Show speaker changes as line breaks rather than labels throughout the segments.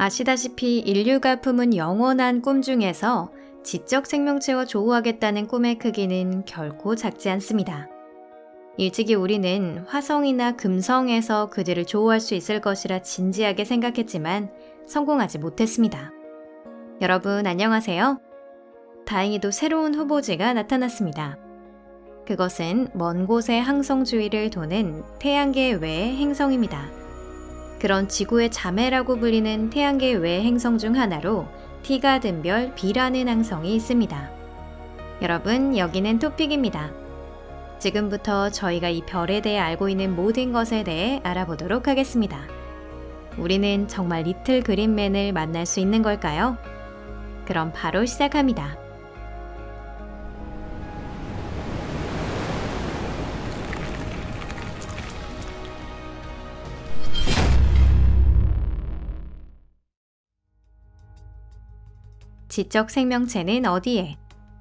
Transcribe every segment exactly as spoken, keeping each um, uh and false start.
아시다시피 인류가 품은 영원한 꿈 중에서 지적 생명체와 조우하겠다는 꿈의 크기는 결코 작지 않습니다. 일찍이 우리는 화성이나 금성에서 그들을 조우할 수 있을 것이라 진지하게 생각했지만 성공하지 못했습니다. 여러분 안녕하세요. 다행히도 새로운 후보지가 나타났습니다. 그것은 먼 곳의 항성 주위를 도는 태양계 외의 행성입니다. 그런 지구의 자매라고 불리는 태양계 외의 행성 중 하나로 T가 든 별 B라는 항성이 있습니다. 여러분, 여기는 토픽입니다. 지금부터 저희가 이 별에 대해 알고 있는 모든 것에 대해 알아보도록 하겠습니다. 우리는 정말 리틀 그린맨을 만날 수 있는 걸까요? 그럼 바로 시작합니다. 지적 생명체는 어디에?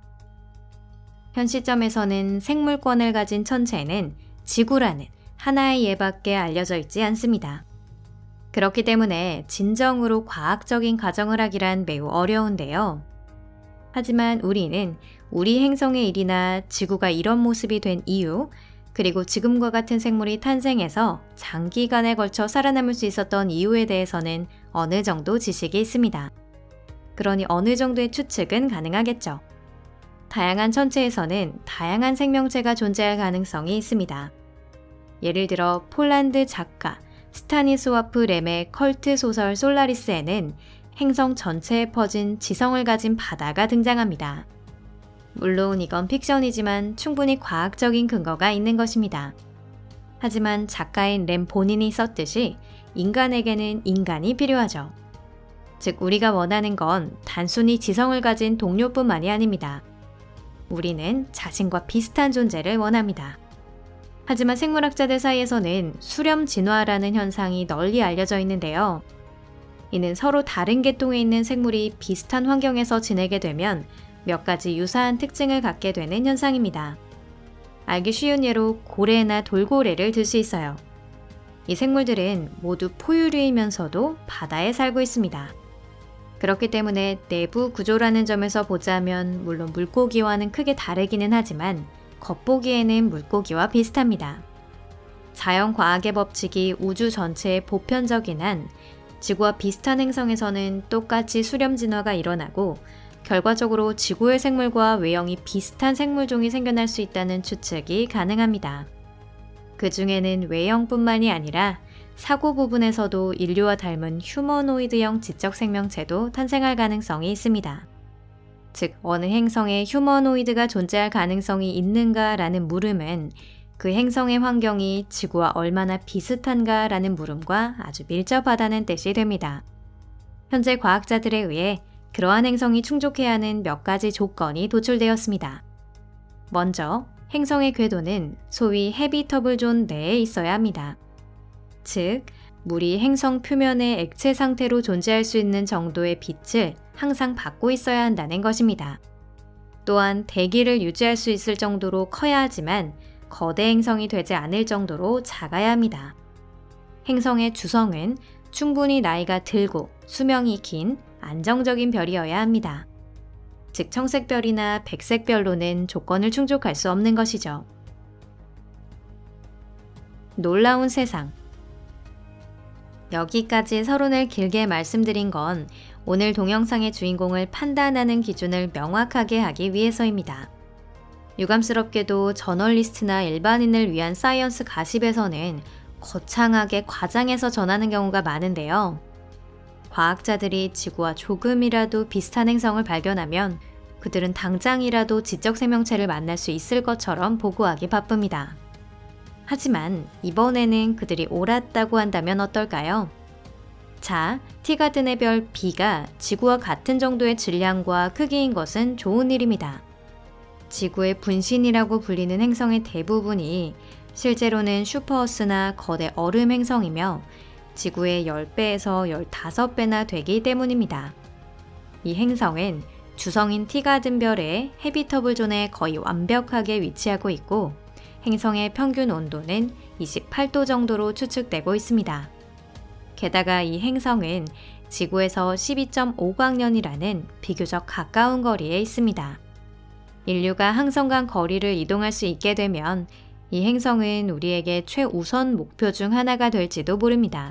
현 시점에서는 생물권을 가진 천체는 지구라는 하나의 예밖에 알려져 있지 않습니다. 그렇기 때문에 진정으로 과학적인 가정을 하기란 매우 어려운데요. 하지만 우리는 우리 행성의 일이나 지구가 이런 모습이 된 이유, 그리고 지금과 같은 생물이 탄생해서 장기간에 걸쳐 살아남을 수 있었던 이유에 대해서는 어느 정도 지식이 있습니다. 그러니 어느 정도의 추측은 가능하겠죠. 다양한 천체에서는 다양한 생명체가 존재할 가능성이 있습니다. 예를 들어 폴란드 작가 스타니스와프 렘의 컬트 소설 솔라리스에는 행성 전체에 퍼진 지성을 가진 바다가 등장합니다. 물론 이건 픽션이지만 충분히 과학적인 근거가 있는 것입니다. 하지만 작가인 렘 본인이 썼듯이 인간에게는 인간이 필요하죠. 즉 우리가 원하는 건 단순히 지성을 가진 동료뿐만이 아닙니다. 우리는 자신과 비슷한 존재를 원합니다. 하지만 생물학자들 사이에서는 수렴 진화라는 현상이 널리 알려져 있는데요. 이는 서로 다른 계통에 있는 생물이 비슷한 환경에서 지내게 되면 몇 가지 유사한 특징을 갖게 되는 현상입니다. 알기 쉬운 예로 고래나 돌고래를 들 수 있어요. 이 생물들은 모두 포유류이면서도 바다에 살고 있습니다. 그렇기 때문에 내부 구조라는 점에서 보자면 물론 물고기와는 크게 다르기는 하지만 겉보기에는 물고기와 비슷합니다. 자연과학의 법칙이 우주 전체에 보편적인 한 지구와 비슷한 행성에서는 똑같이 수렴 진화가 일어나고 결과적으로 지구의 생물과 외형이 비슷한 생물종이 생겨날 수 있다는 추측이 가능합니다. 그 중에는 외형뿐만이 아니라 사고 부분에서도 인류와 닮은 휴머노이드형 지적 생명체도 탄생할 가능성이 있습니다. 즉, 어느 행성에 휴머노이드가 존재할 가능성이 있는가라는 물음은 그 행성의 환경이 지구와 얼마나 비슷한가라는 물음과 아주 밀접하다는 뜻이 됩니다. 현재 과학자들에 의해 그러한 행성이 충족해야 하는 몇 가지 조건이 도출되었습니다. 먼저, 행성의 궤도는 소위 해비터블 존 내에 있어야 합니다. 즉, 물이 행성 표면의 액체 상태로 존재할 수 있는 정도의 빛을 항상 받고 있어야 한다는 것입니다. 또한 대기를 유지할 수 있을 정도로 커야 하지만 거대 행성이 되지 않을 정도로 작아야 합니다. 행성의 주성은 충분히 나이가 들고 수명이 긴 안정적인 별이어야 합니다. 즉 청색별이나 백색별로는 조건을 충족할 수 없는 것이죠. 놀라운 세상. 여기까지 서론을 길게 말씀드린 건 오늘 동영상의 주인공을 판단하는 기준을 명확하게 하기 위해서입니다. 유감스럽게도 저널리스트나 일반인을 위한 사이언스 가십에서는 거창하게 과장해서 전하는 경우가 많은데요. 과학자들이 지구와 조금이라도 비슷한 행성을 발견하면 그들은 당장이라도 지적 생명체를 만날 수 있을 것처럼 보고하기 바쁩니다. 하지만 이번에는 그들이 옳았다고 한다면 어떨까요? 자, T가 든 의 별 B가 지구와 같은 정도의 질량과 크기인 것은 좋은 일입니다. 지구의 분신이라고 불리는 행성의 대부분이 실제로는 슈퍼어스나 거대 얼음 행성이며 지구의 십 배에서 십오 배나 되기 때문입니다. 이 행성은 주성인 T가 든 별의 해비터블 존에 거의 완벽하게 위치하고 있고 행성의 평균 온도는 이십팔 도 정도로 추측되고 있습니다. 게다가 이 행성은 지구에서 십이 점 오 광년이라는 비교적 가까운 거리에 있습니다. 인류가 항성간 거리를 이동할 수 있게 되면 이 행성은 우리에게 최우선 목표 중 하나가 될지도 모릅니다.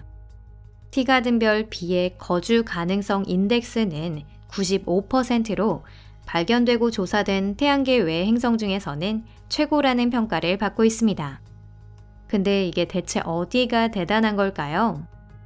티가든별 B의 거주 가능성 인덱스는 구십오 퍼센트로 발견되고 조사된 태양계 외 행성 중에서는 최고라는 평가를 받고 있습니다. 근데 이게 대체 어디가 대단한 걸까요?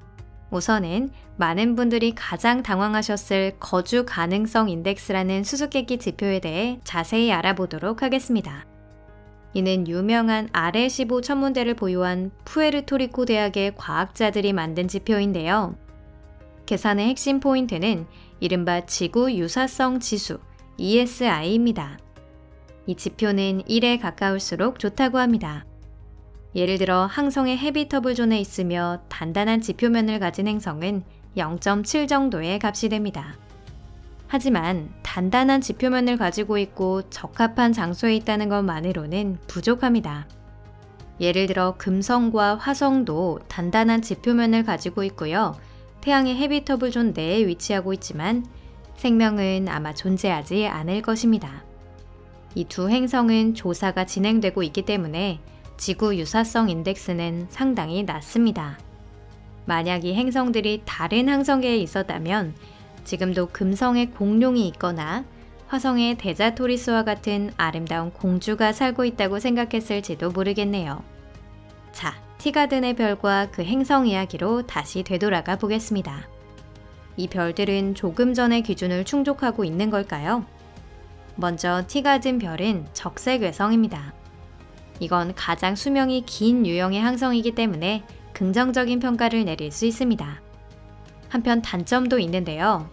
우선은 많은 분들이 가장 당황하셨을 거주 가능성 인덱스라는 수수께끼 지표에 대해 자세히 알아보도록 하겠습니다. 이는 유명한 아레시보 천문대를 보유한 푸에르토리코 대학의 과학자들이 만든 지표인데요. 계산의 핵심 포인트는 이른바 지구 유사성 지수 이에스아이입니다. 이 지표는 일에 가까울수록 좋다고 합니다. 예를 들어 항성의 헤비터블 존에 있으며 단단한 지표면을 가진 행성은 영 점 칠 정도의 값이 됩니다. 하지만 단단한 지표면을 가지고 있고 적합한 장소에 있다는 것만으로는 부족합니다. 예를 들어 금성과 화성도 단단한 지표면을 가지고 있고요. 태양의 헤비터블 존 내에 위치하고 있지만 생명은 아마 존재하지 않을 것입니다. 이 두 행성은 조사가 진행되고 있기 때문에 지구 유사성 인덱스는 상당히 낮습니다. 만약 이 행성들이 다른 항성계에 있었다면 지금도 금성에 공룡이 있거나 화성에 데자토리스와 같은 아름다운 공주가 살고 있다고 생각했을지도 모르겠네요. 자, 티가든의 별과 그 행성 이야기로 다시 되돌아가 보겠습니다. 이 별들은 조금 전의 기준을 충족하고 있는 걸까요? 먼저 티가든 별은 적색외성입니다. 이건 가장 수명이 긴 유형의 항성이기 때문에 긍정적인 평가를 내릴 수 있습니다. 한편 단점도 있는데요.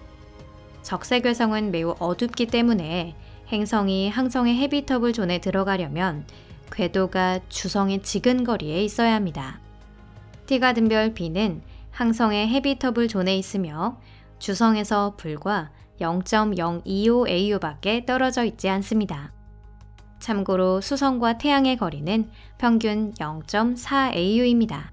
적색외성은 매우 어둡기 때문에 행성이 항성의 헤비터블 존에 들어가려면 궤도가 주성의 지근거리에 있어야 합니다. 티가든별 B는 항성의 헤비터블 존에 있으며 주성에서 불과 영 점 영이오 에이유밖에 떨어져 있지 않습니다. 참고로 수성과 태양의 거리는 평균 영 점 사 에이유입니다.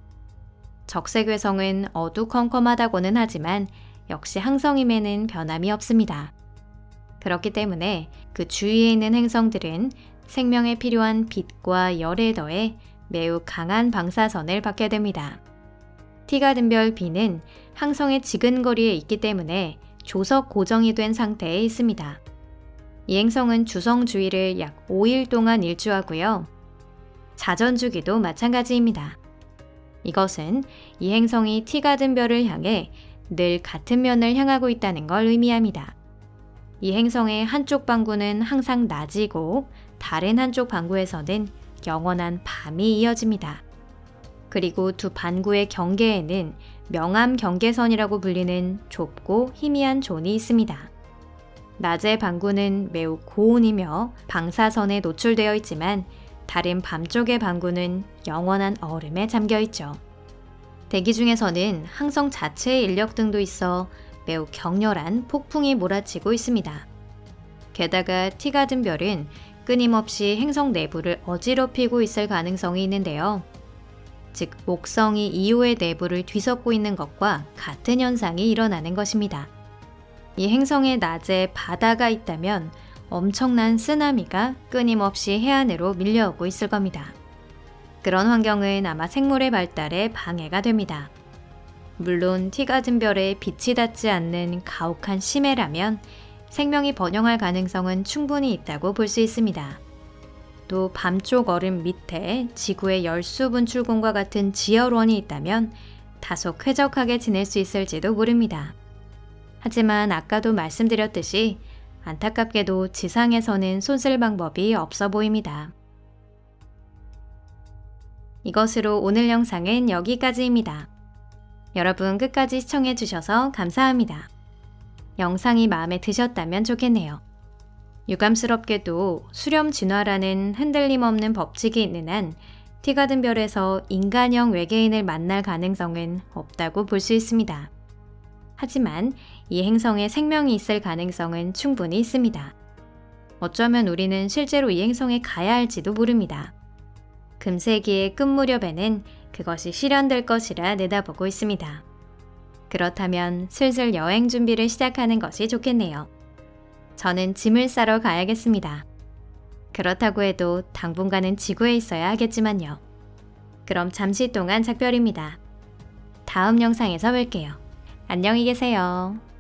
적색외성은 어두컴컴하다고는 하지만 역시 항성임에는 변함이 없습니다. 그렇기 때문에 그 주위에 있는 행성들은 생명에 필요한 빛과 열에 더해 매우 강한 방사선을 받게 됩니다. 티가든별 B는 항성의 지근거리에 있기 때문에 조석 고정이 된 상태에 있습니다. 이 행성은 주성 주위를 약 오 일 동안 일주하고요. 자전 주기도 마찬가지입니다. 이것은 이 행성이 티가든별을 향해 늘 같은 면을 향하고 있다는 걸 의미합니다. 이 행성의 한쪽 반구는 항상 낮이고 다른 한쪽 반구에서는 영원한 밤이 이어집니다. 그리고 두 반구의 경계에는 명암 경계선이라고 불리는 좁고 희미한 존이 있습니다. 낮의 반구는 매우 고온이며 방사선에 노출되어 있지만 다른 밤쪽의 반구는 영원한 얼음에 잠겨 있죠. 대기 중에서는 항성 자체의 인력 등도 있어 매우 격렬한 폭풍이 몰아치고 있습니다. 게다가 티가든별은 끊임없이 행성 내부를 어지럽히고 있을 가능성이 있는데요. 즉, 목성이 이오의 내부를 뒤덮고 있는 것과 같은 현상이 일어나는 것입니다. 이 행성의 낮에 바다가 있다면 엄청난 쓰나미가 끊임없이 해안으로 밀려오고 있을 겁니다. 그런 환경은 아마 생물의 발달에 방해가 됩니다. 물론 티가든별에 빛이 닿지 않는 가혹한 심해라면 생명이 번영할 가능성은 충분히 있다고 볼 수 있습니다. 또 밤쪽 얼음 밑에 지구의 열수 분출구과 같은 지열원이 있다면 다소 쾌적하게 지낼 수 있을지도 모릅니다. 하지만 아까도 말씀드렸듯이 안타깝게도 지상에서는 손쓸 방법이 없어 보입니다. 이것으로 오늘 영상은 여기까지입니다. 여러분 끝까지 시청해주셔서 감사합니다. 영상이 마음에 드셨다면 좋겠네요. 유감스럽게도 수렴 진화라는 흔들림 없는 법칙이 있는 한 티가든별에서 인간형 외계인을 만날 가능성은 없다고 볼 수 있습니다. 하지만 이 행성에 생명이 있을 가능성은 충분히 있습니다. 어쩌면 우리는 실제로 이 행성에 가야 할지도 모릅니다. 금세기의 끝 무렵에는 그것이 실현될 것이라 내다보고 있습니다. 그렇다면 슬슬 여행 준비를 시작하는 것이 좋겠네요. 저는 짐을 싸러 가야겠습니다. 그렇다고 해도 당분간은 지구에 있어야 하겠지만요. 그럼 잠시 동안 작별입니다. 다음 영상에서 뵐게요. 안녕히 계세요.